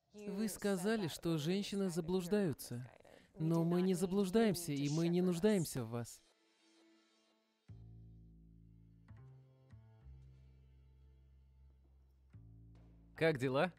Вы сказали, что женщины заблуждаются. Но мы не заблуждаемся, и мы не нуждаемся в вас. Как дела?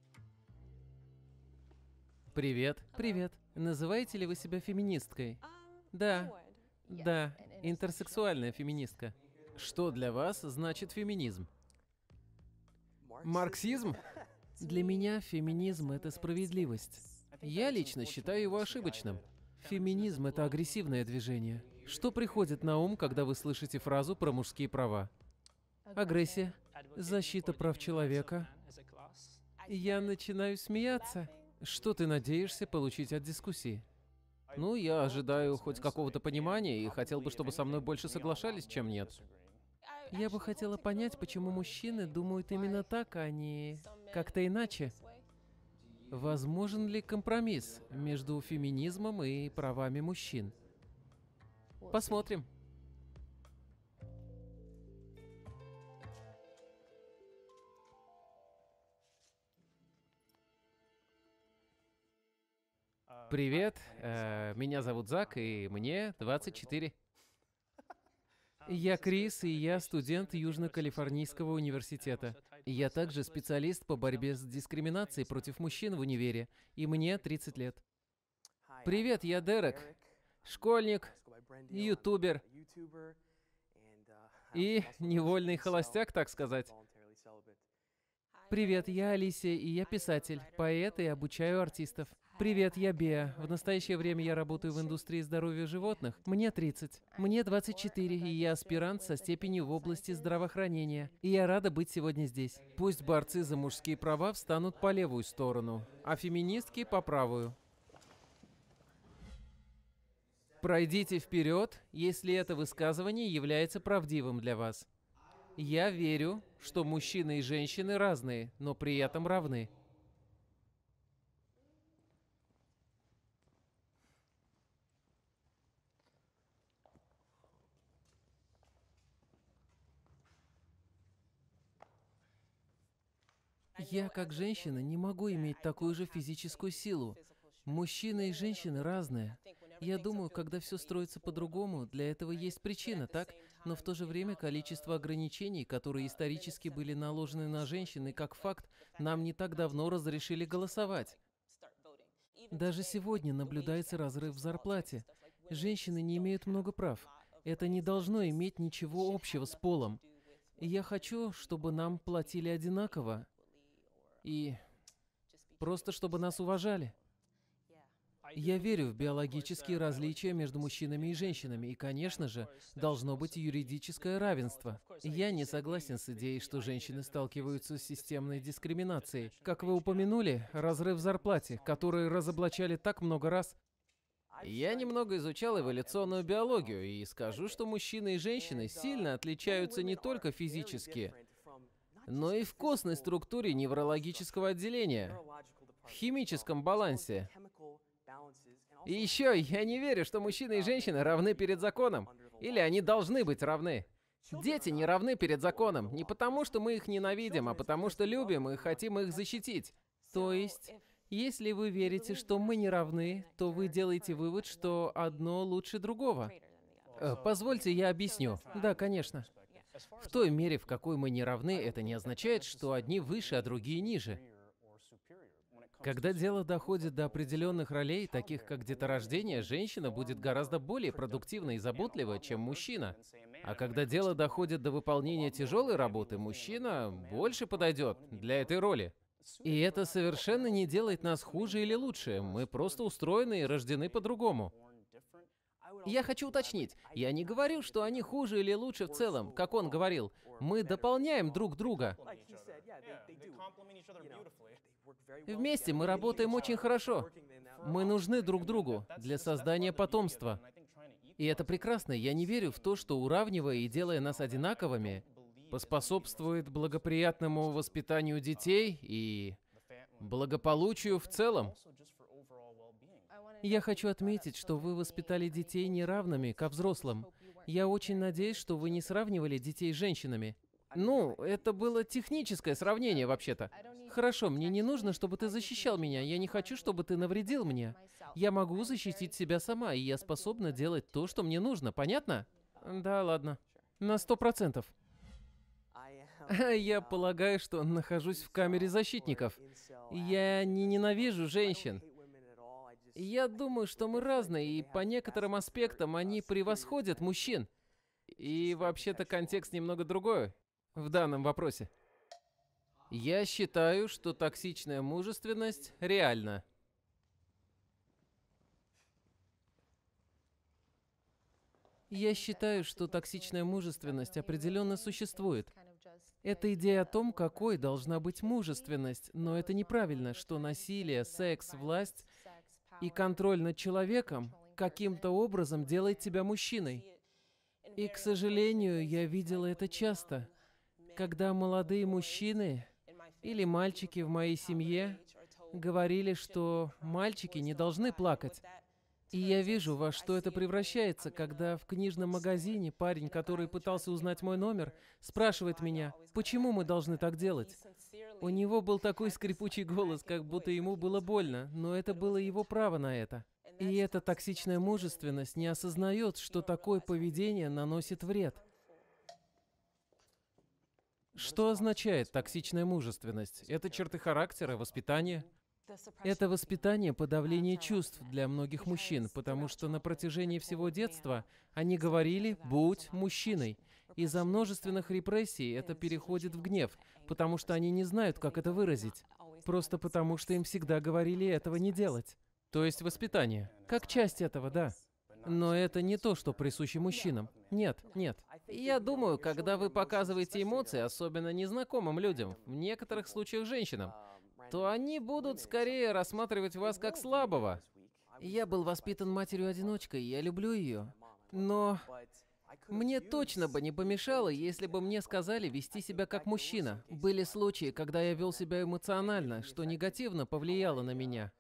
Привет. Привет. Называете ли вы себя феминисткой? Да. Да, интерсексуальная феминистка. Что для вас значит феминизм? Марксизм? Для меня феминизм — это справедливость. Я лично считаю его ошибочным. Феминизм — это агрессивное движение. Что приходит на ум, когда вы слышите фразу про мужские права? Агрессия, защита прав человека. Я начинаю смеяться. Что ты надеешься получить от дискуссии? Ну, я ожидаю хоть какого-то понимания и хотел бы, чтобы со мной больше соглашались, чем нет. Я бы хотела понять, почему мужчины думают именно так, а не как-то иначе. Возможен ли компромисс между феминизмом и правами мужчин? Посмотрим. Привет, меня зовут Зак, и мне 24. Я Крис, и я студент Южно-Калифорнийского университета. Я также специалист по борьбе с дискриминацией против мужчин в универе, и мне 30 лет. Привет, я Дерек, школьник, ютубер и невольный холостяк, так сказать. Привет, я Алисия, и я писатель, поэт и обучаю артистов. Привет, я Беа. В настоящее время я работаю в индустрии здоровья животных. Мне 30. Мне 24, и я аспирант со степенью в области здравоохранения. И я рада быть сегодня здесь. Пусть борцы за мужские права встанут по левую сторону, а феминистки по правую. Пройдите вперед, если это высказывание является правдивым для вас. Я верю, что мужчины и женщины разные, но при этом равны. Я, как женщина, не могу иметь такую же физическую силу. Мужчины и женщины разные. Я думаю, когда все строится по-другому, для этого есть причина, так? Но в то же время количество ограничений, которые исторически были наложены на женщины как факт, нам не так давно разрешили голосовать. Даже сегодня наблюдается разрыв в зарплате. Женщины не имеют много прав. Это не должно иметь ничего общего с полом. И я хочу, чтобы нам платили одинаково. И просто чтобы нас уважали. Я верю в биологические различия между мужчинами и женщинами, и, конечно же, должно быть юридическое равенство. Я не согласен с идеей, что женщины сталкиваются с системной дискриминацией. Как вы упомянули, разрыв в зарплате, который разоблачали так много раз. Я немного изучал эволюционную биологию и скажу, что мужчины и женщины сильно отличаются не только физически, но и в костной структуре неврологического отделения, в химическом балансе. И еще я не верю, что мужчины и женщины равны перед законом. Или они должны быть равны. Дети не равны перед законом не потому, что мы их ненавидим, а потому что любим и хотим их защитить. То есть, если вы верите, что мы не равны, то вы делаете вывод, что одно лучше другого. Позвольте, я объясню. Да, конечно. В той мере, в какой мы не равны, это не означает, что одни выше, а другие ниже. Когда дело доходит до определенных ролей, таких как деторождение, женщина будет гораздо более продуктивна и заботлива, чем мужчина. А когда дело доходит до выполнения тяжелой работы, мужчина больше подойдет для этой роли. И это совершенно не делает нас хуже или лучше. Мы просто устроены и рождены по-другому. Я хочу уточнить, я не говорю, что они хуже или лучше в целом, как он говорил. Мы дополняем друг друга. Вместе мы работаем очень хорошо. Мы нужны друг другу для создания потомства. И это прекрасно. Я не верю в то, что уравнивая и делая нас одинаковыми, поспособствует благоприятному воспитанию детей и благополучию в целом. Я хочу отметить, что вы воспитали детей неравными ко взрослым. Я очень надеюсь, что вы не сравнивали детей с женщинами. Ну, это было техническое сравнение, вообще-то. хорошо, мне не нужно, чтобы ты защищал меня. Я не хочу, чтобы ты навредил мне. Я могу защитить себя сама, и я способна делать то, что мне нужно. Понятно? Да, ладно. На 100%. Я полагаю, что нахожусь в камере защитников. Я не ненавижу женщин. Я думаю, что мы разные, и по некоторым аспектам они превосходят мужчин. И вообще-то контекст немного другой в данном вопросе. Я считаю, что токсичная мужественность реальна. Я считаю, что токсичная мужественность определенно существует. Это идея о том, какой должна быть мужественность, но это неправильно, что насилие, секс, власть и контроль над человеком каким-то образом делает тебя мужчиной. И, к сожалению, я видела это часто, когда молодые мужчины или мальчики в моей семье говорили, что мальчики не должны плакать. И я вижу, во что это превращается, когда в книжном магазине парень, который пытался узнать мой номер, спрашивает меня, почему мы должны так делать. У него был такой скрипучий голос, как будто ему было больно, но это было его право на это. И эта токсичная мужественность не осознает, что такое поведение наносит вред. Что означает токсичная мужественность? Это черты характера, воспитания? Это воспитание подавления чувств для многих мужчин, потому что на протяжении всего детства они говорили «будь мужчиной». Из-за множественных репрессий это переходит в гнев, потому что они не знают, как это выразить. Просто потому, что им всегда говорили этого не делать. То есть воспитание. Как часть этого, да. Но это не то, что присуще мужчинам. Нет, нет. Я думаю, когда вы показываете эмоции, особенно незнакомым людям, в некоторых случаях женщинам, то они будут скорее рассматривать вас как слабого. Я был воспитан матерью-одиночкой, я люблю ее. Но мне точно бы не помешало, если бы мне сказали вести себя как мужчина. Были случаи, когда я вел себя эмоционально, что негативно повлияло на меня.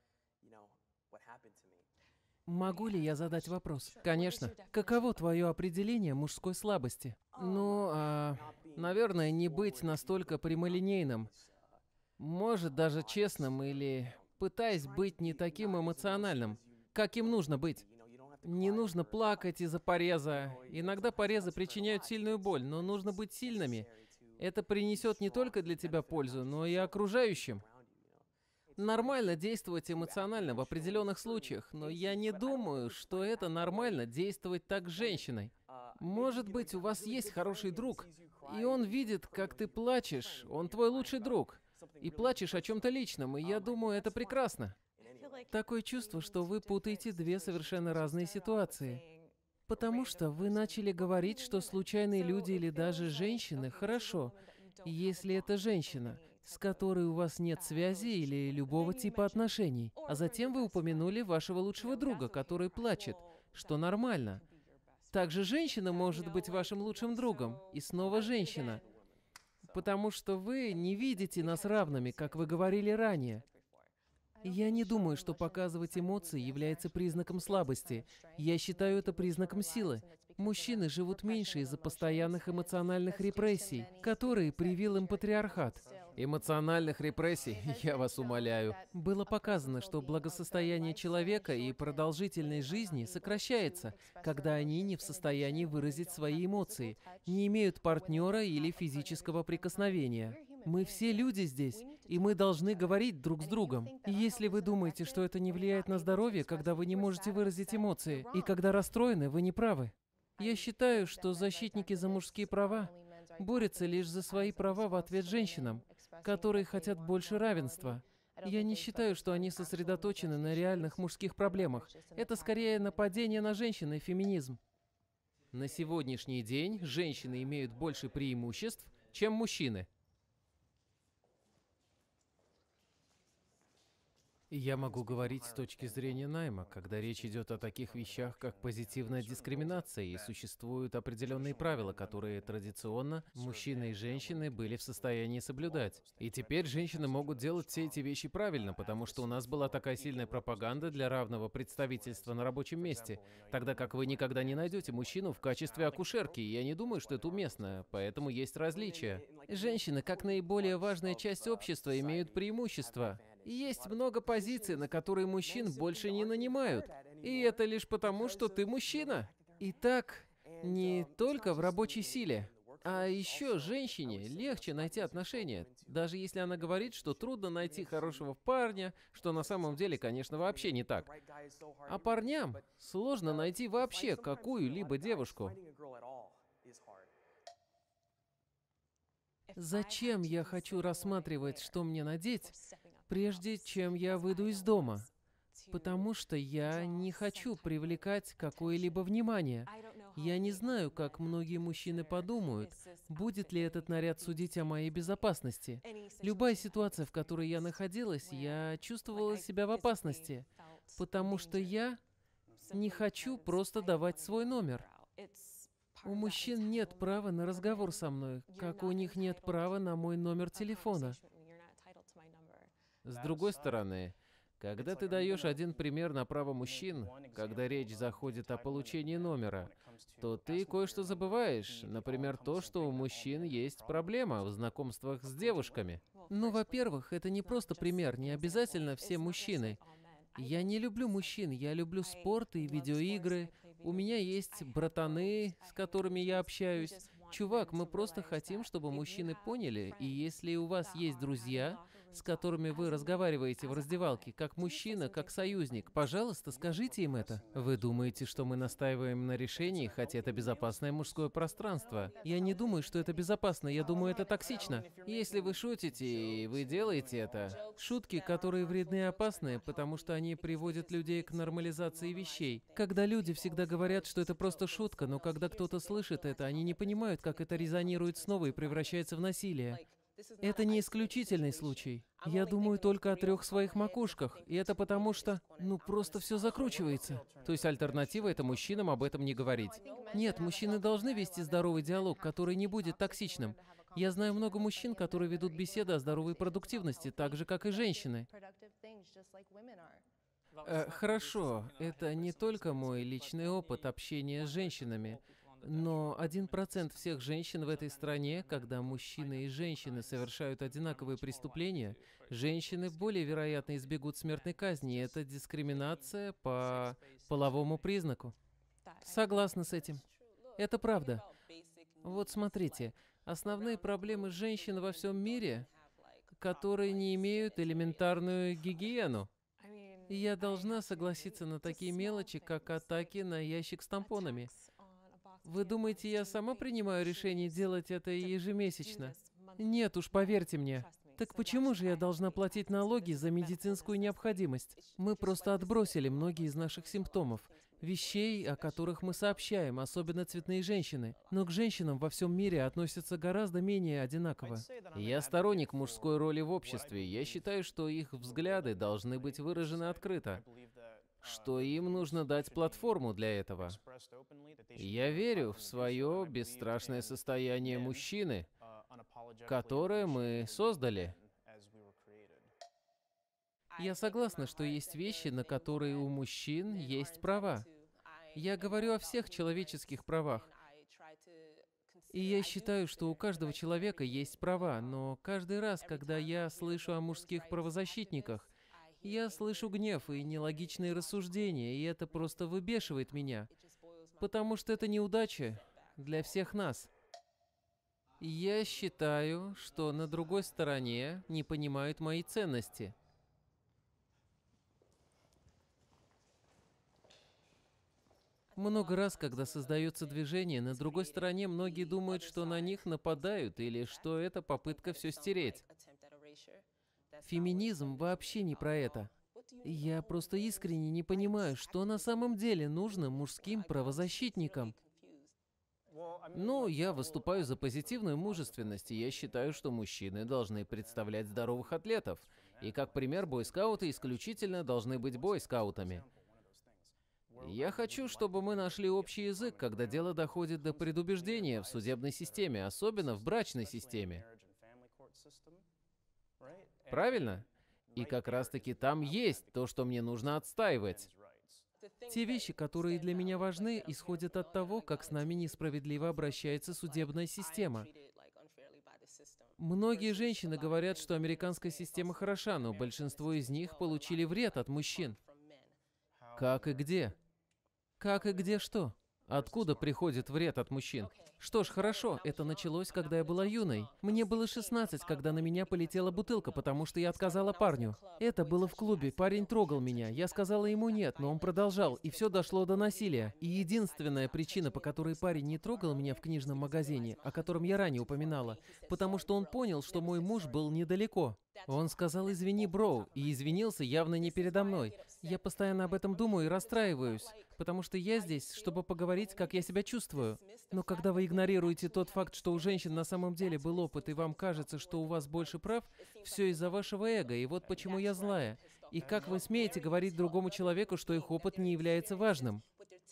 Могу ли я задать вопрос? Конечно. Каково твое определение мужской слабости? Ну, наверное, не быть настолько прямолинейным. Может, даже честным или пытаясь быть не таким эмоциональным, как им нужно быть. Не нужно плакать из-за пореза. Иногда порезы причиняют сильную боль, но нужно быть сильными. Это принесет не только для тебя пользу, но и окружающим. Нормально действовать эмоционально в определенных случаях, но я не думаю, что это нормально действовать так с женщиной. Может быть, у вас есть хороший друг, и он видит, как ты плачешь, он твой лучший друг, и плачешь о чем-то личном, и я думаю, это прекрасно. Такое чувство, что вы путаете две совершенно разные ситуации. Потому что вы начали говорить, что случайные люди или даже женщины хорошо, если это женщина, с которой у вас нет связи или любого типа отношений. А затем вы упомянули вашего лучшего друга, который плачет, что нормально. Также женщина может быть вашим лучшим другом, и снова женщина. Потому что вы не видите нас равными, как вы говорили ранее. Я не думаю, что показывать эмоции является признаком слабости. Я считаю это признаком силы. Мужчины живут меньше из-за постоянных эмоциональных репрессий, которые привил им патриархат. Эмоциональных репрессий, я вас умоляю. Было показано, что благосостояние человека и продолжительность жизни сокращается, когда они не в состоянии выразить свои эмоции, не имеют партнера или физического прикосновения. Мы все люди здесь, и мы должны говорить друг с другом. И если вы думаете, что это не влияет на здоровье, когда вы не можете выразить эмоции, и когда расстроены, вы не правы. Я считаю, что защитники за мужские права борются лишь за свои права в ответ женщинам, которые хотят больше равенства. Я не считаю, что они сосредоточены на реальных мужских проблемах. Это скорее нападение на женщин и феминизм. На сегодняшний день женщины имеют больше преимуществ, чем мужчины. Я могу говорить с точки зрения найма, когда речь идет о таких вещах, как позитивная дискриминация, и существуют определенные правила, которые традиционно мужчины и женщины были в состоянии соблюдать. И теперь женщины могут делать все эти вещи правильно, потому что у нас была такая сильная пропаганда для равного представительства на рабочем месте, тогда как вы никогда не найдете мужчину в качестве акушерки, и я не думаю, что это уместно, поэтому есть различия. Женщины, как наиболее важная часть общества, имеют преимущество. И есть много позиций, на которые мужчин больше не нанимают. И это лишь потому, что ты мужчина. И так, не только в рабочей силе. А еще женщине легче найти отношения, даже если она говорит, что трудно найти хорошего парня, что на самом деле, конечно, вообще не так. А парням сложно найти вообще какую-либо девушку. Зачем я хочу рассматривать, что мне надеть, прежде чем я выйду из дома? Потому что я не хочу привлекать какое-либо внимание. Я не знаю, как многие мужчины подумают, будет ли этот наряд судить о моей безопасности. Любая ситуация, в которой я находилась, я чувствовала себя в опасности, потому что я не хочу просто давать свой номер. У мужчин нет права на разговор со мной, как у них нет права на мой номер телефона. С другой стороны, когда ты даешь один пример на право мужчин, когда речь заходит о получении номера, то ты кое-что забываешь. Например, то, что у мужчин есть проблема в знакомствах с девушками. Ну, во-первых, это не просто пример, не обязательно все мужчины. Я не люблю мужчин, я люблю спорт и видеоигры. У меня есть братаны, с которыми я общаюсь. Чувак, мы просто хотим, чтобы мужчины поняли, и если у вас есть друзья, с которыми вы разговариваете в раздевалке, как мужчина, как союзник, пожалуйста, скажите им это. Вы думаете, что мы настаиваем на решении, хотя это безопасное мужское пространство? Я не думаю, что это безопасно, я думаю, это токсично. Если вы шутите, и вы делаете это, шутки, которые вредны и опасны, потому что они приводят людей к нормализации вещей. Когда люди всегда говорят, что это просто шутка, но когда кто-то слышит это, они не понимают, как это резонирует снова и превращается в насилие. Это не исключительный случай. Я думаю только о 3 своих макушках, и это потому что, просто все закручивается. То есть альтернатива — это мужчинам об этом не говорить. Нет, мужчины должны вести здоровый диалог, который не будет токсичным. Я знаю много мужчин, которые ведут беседы о здоровой продуктивности, так же, как и женщины. Хорошо, это не только мой личный опыт общения с женщинами, но 1% всех женщин в этой стране, когда мужчины и женщины совершают одинаковые преступления, женщины более вероятно избегут смертной казни, и это дискриминация по половому признаку. Согласна с этим. Это правда. Вот смотрите, основные проблемы женщин во всем мире, которые не имеют элементарную гигиену. И я должна согласиться на такие мелочи, как атаки на ящик с тампонами. Вы думаете, я сама принимаю решение делать это ежемесячно? Нет уж, поверьте мне. Так почему же я должна платить налоги за медицинскую необходимость? Мы просто отбросили многие из наших симптомов, вещей, о которых мы сообщаем, особенно цветные женщины. Но к женщинам во всем мире относятся гораздо менее одинаково. Я сторонник мужской роли в обществе. Я считаю, что их взгляды должны быть выражены открыто, что им нужно дать платформу для этого. Я верю в свое бесстрашное состояние мужчины, которое мы создали. Я согласна, что есть вещи, на которые у мужчин есть права. Я говорю о всех человеческих правах. И я считаю, что у каждого человека есть права, но каждый раз, когда я слышу о мужских правозащитниках, я слышу гнев и нелогичные рассуждения, и это просто выбешивает меня, потому что это неудача для всех нас. Я считаю, что на другой стороне не понимают мои ценности. Много раз, когда создается движение, на другой стороне многие думают, что на них нападают или что это попытка все стереть. Феминизм вообще не про это. Я просто искренне не понимаю, что на самом деле нужно мужским правозащитникам. Я выступаю за позитивную мужественность, и я считаю, что мужчины должны представлять здоровых атлетов. И как пример, бойскауты исключительно должны быть бойскаутами. Я хочу, чтобы мы нашли общий язык, когда дело доходит до предубеждения в судебной системе, особенно в брачной системе. Правильно? И как раз-таки там есть то, что мне нужно отстаивать. Те вещи, которые для меня важны, исходят от того, как с нами несправедливо обращается судебная система. Многие женщины говорят, что американская система хороша, но большинство из них получили вред от мужчин. Как и где? Как и где что? Откуда приходит вред от мужчин? Что ж, хорошо, это началось, когда я была юной. Мне было 16, когда на меня полетела бутылка, потому что я отказала парню. Это было в клубе, парень трогал меня. Я сказала ему нет, но он продолжал, и все дошло до насилия. И единственная причина, по которой парень не трогал меня в книжном магазине, о котором я ранее упоминала, потому что он понял, что мой муж был недалеко. Он сказал «извини, бро», и извинился явно не передо мной. Я постоянно об этом думаю и расстраиваюсь, потому что я здесь, чтобы поговорить, как я себя чувствую. Но когда вы игнорируете тот факт, что у женщин на самом деле был опыт, и вам кажется, что у вас больше прав, все из-за вашего эго, и вот почему я злая. И как вы смеете говорить другому человеку, что их опыт не является важным?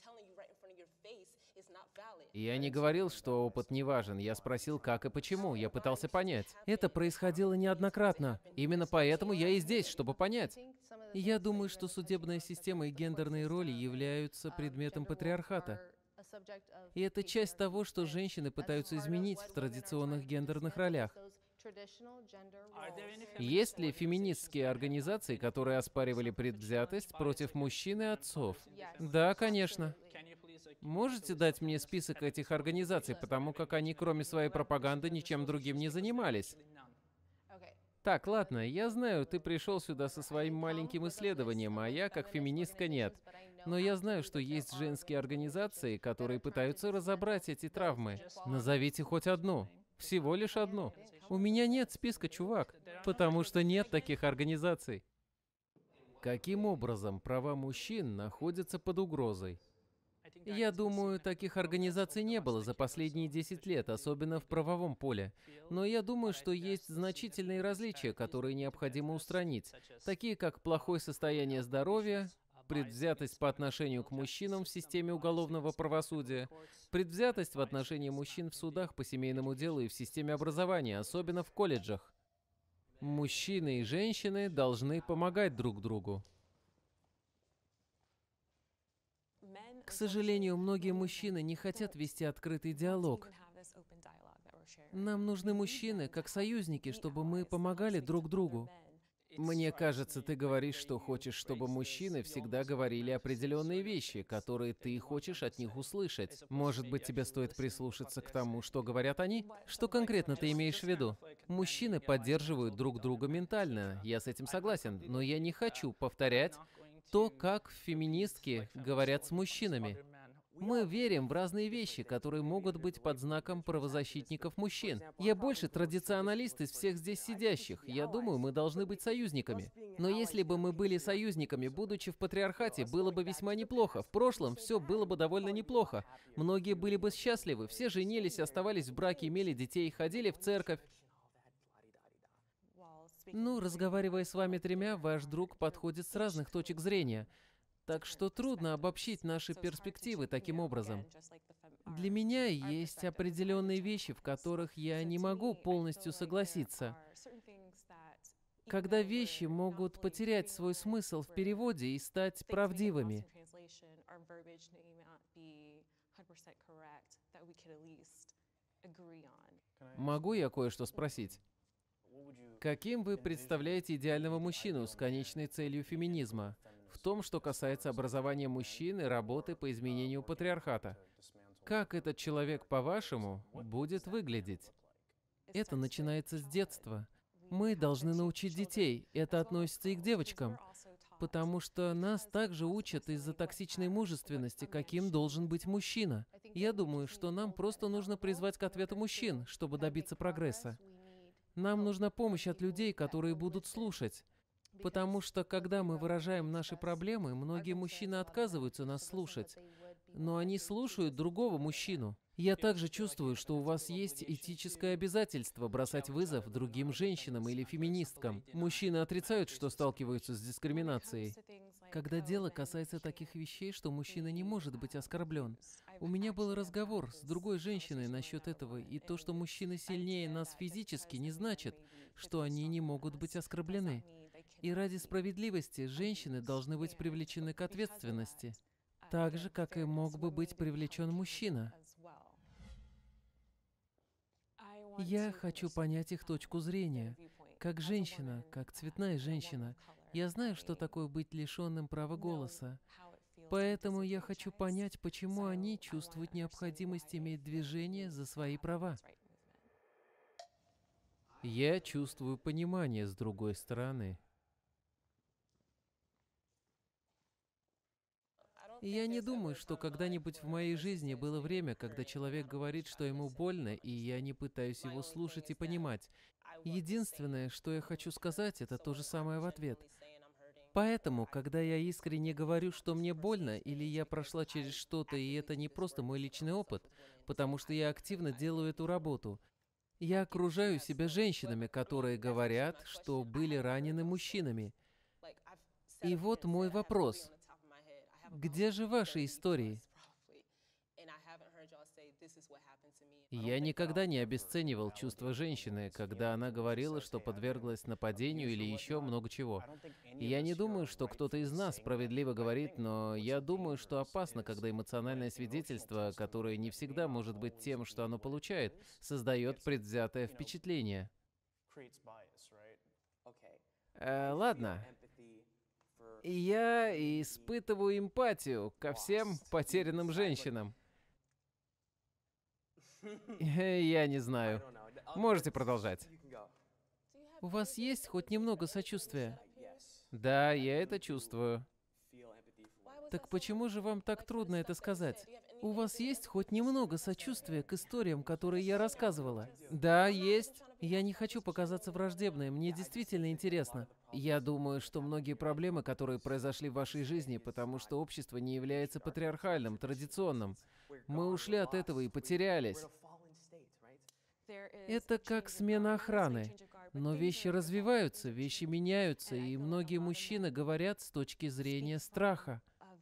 Я не говорил, что опыт не важен. Я спросил, как и почему. Я пытался понять. Это происходило неоднократно. Именно поэтому я и здесь, чтобы понять. Я думаю, что судебная система и гендерные роли являются предметом патриархата. И это часть того, что женщины пытаются изменить в традиционных гендерных ролях. Есть ли феминистские организации, которые оспаривали предвзятость против мужчин и отцов? Да, конечно. Можете дать мне список этих организаций, потому как они, кроме своей пропаганды, ничем другим не занимались? Так, ладно, я знаю, ты пришел сюда со своим маленьким исследованием, а я, как феминистка, нет. Но я знаю, что есть женские организации, которые пытаются разобрать эти травмы. Назовите хоть одну. Всего лишь одну. У меня нет списка, чувак, потому что нет таких организаций. Каким образом права мужчин находятся под угрозой? Я думаю, таких организаций не было за последние 10 лет, особенно в правовом поле. Но я думаю, что есть значительные различия, которые необходимо устранить, такие как плохое состояние здоровья, предвзятость по отношению к мужчинам в системе уголовного правосудия, предвзятость в отношении мужчин в судах по семейному делу и в системе образования, особенно в колледжах. Мужчины и женщины должны помогать друг другу. К сожалению, многие мужчины не хотят вести открытый диалог. Нам нужны мужчины, как союзники, чтобы мы помогали друг другу. Мне кажется, ты говоришь, что хочешь, чтобы мужчины всегда говорили определенные вещи, которые ты хочешь от них услышать. Может быть, тебе стоит прислушаться к тому, что говорят они? Что конкретно ты имеешь в виду? Мужчины поддерживают друг друга ментально, я с этим согласен, но я не хочу повторять то, как феминистки говорят с мужчинами. Мы верим в разные вещи, которые могут быть под знаком правозащитников мужчин. Я больше традиционалист из всех здесь сидящих. Я думаю, мы должны быть союзниками. Но если бы мы были союзниками, будучи в патриархате, было бы весьма неплохо. В прошлом все было бы довольно неплохо. Многие были бы счастливы, все женились, оставались в браке, имели детей, ходили в церковь. Ну, разговаривая с вами тремя, ваш друг подходит с разных точек зрения. Так что трудно обобщить наши перспективы таким образом. Для меня есть определенные вещи, в которых я не могу полностью согласиться. Когда вещи могут потерять свой смысл в переводе и стать правдивыми. Могу я кое-что спросить? Каким вы представляете идеального мужчину с конечной целью феминизма? В том, что касается образования мужчин и работы по изменению патриархата. Как этот человек, по-вашему, будет выглядеть? Это начинается с детства. Мы должны научить детей, это относится и к девочкам, потому что нас также учат из-за токсичной мужественности, каким должен быть мужчина. Я думаю, что нам просто нужно призвать к ответу мужчин, чтобы добиться прогресса. Нам нужна помощь от людей, которые будут слушать. Потому что, когда мы выражаем наши проблемы, многие мужчины отказываются нас слушать. Но они слушают другого мужчину. Я также чувствую, что у вас есть этическое обязательство бросать вызов другим женщинам или феминисткам. Мужчины отрицают, что сталкиваются с дискриминацией. Когда дело касается таких вещей, что мужчина не может быть оскорблен. У меня был разговор с другой женщиной насчет этого, и то, что мужчины сильнее нас физически, не значит, что они не могут быть оскорблены. И ради справедливости женщины должны быть привлечены к ответственности, так же, как и мог бы быть привлечен мужчина. Я хочу понять их точку зрения. Как женщина, как цветная женщина, я знаю, что такое быть лишенным права голоса. Поэтому я хочу понять, почему они чувствуют необходимость иметь движение за свои права. Я чувствую понимание с другой стороны. Я не думаю, что когда-нибудь в моей жизни было время, когда человек говорит, что ему больно, и я не пытаюсь его слушать и понимать. Единственное, что я хочу сказать, это то же самое в ответ. Поэтому, когда я искренне говорю, что мне больно, или я прошла через что-то, и это не просто мой личный опыт, потому что я активно делаю эту работу, я окружаю себя женщинами, которые говорят, что были ранены мужчинами. И вот мой вопрос. Где же ваши истории? Я никогда не обесценивал чувства женщины, когда она говорила, что подверглась нападению или еще много чего. И я не думаю, что кто-то из нас справедливо говорит, но я думаю, что опасно, когда эмоциональное свидетельство, которое не всегда может быть тем, что оно получает, создает предвзятое впечатление. Ладно. Я испытываю эмпатию ко всем потерянным женщинам. Я не знаю. Можете продолжать. У вас есть хоть немного сочувствия? Да, я это чувствую. Так почему же вам так трудно это сказать? У вас есть хоть немного сочувствия к историям, которые я рассказывала? Да, есть. Я не хочу показаться враждебной, мне действительно интересно. Я думаю, что многие проблемы, которые произошли в вашей жизни, потому что общество не является патриархальным, традиционным. Мы ушли от этого и потерялись. Это как смена охраны. Но вещи развиваются, вещи меняются, и многие мужчины говорят с точки зрения страха.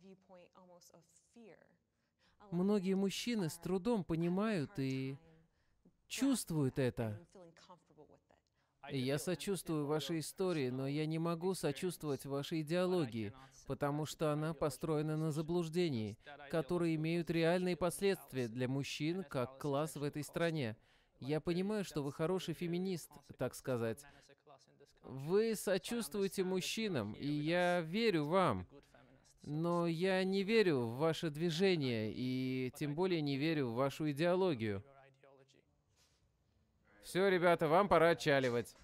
Многие мужчины с трудом понимают и чувствуют это. И я сочувствую вашей истории, но я не могу сочувствовать вашей идеологии, потому что она построена на заблуждении, которые имеют реальные последствия для мужчин как класс в этой стране. Я понимаю, что вы хороший феминист, так сказать. Вы сочувствуете мужчинам, и я верю вам. Но я не верю в ваше движение, и тем более не верю в вашу идеологию. Все, ребята, вам пора отчаливать.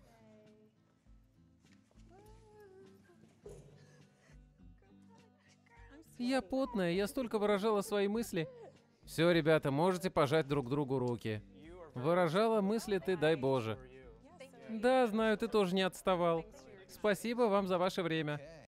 Я потная, я столько выражала свои мысли. Все, ребята, можете пожать друг другу руки. Выражала мысли ты, дай Боже. Да, знаю, ты тоже не отставал. Спасибо вам за ваше время.